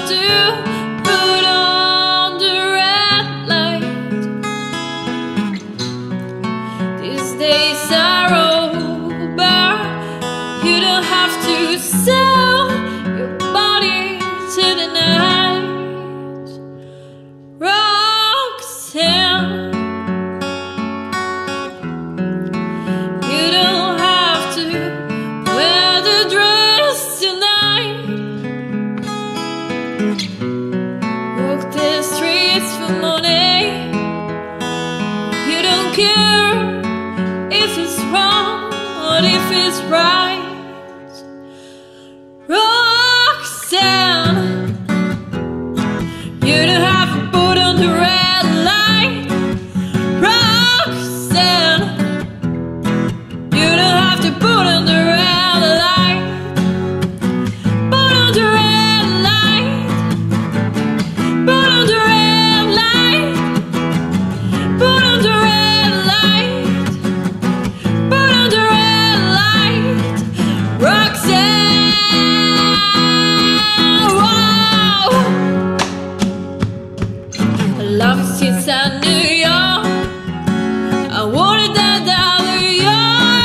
to put on the red light. These days are over. You don't have to sell your body to the night. Roxanne, you don't have to wear the dress tonight. Walk the streets for money. You don't care if it's wrong or if it's right. Roxanne, you don't have to put on the red light. Roxanne, you don't have to put on the red light. Put on the red light. Put on the red light. Put on the red light. Put on the red light. Roxanne, wow. I love you since I knew you. I wanted that other you.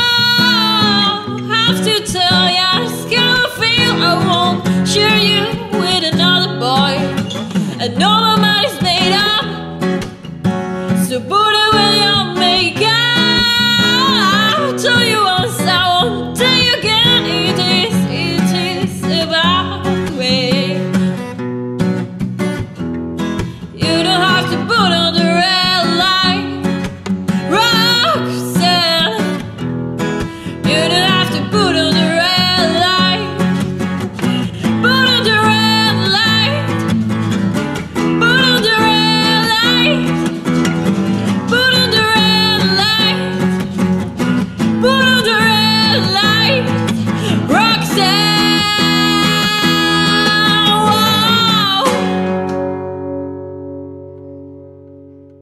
Have to tell you, I still feel I won't share you with another boy. I know my mind is made up, so put away your makeup. Tell you once, I won't tell you again. It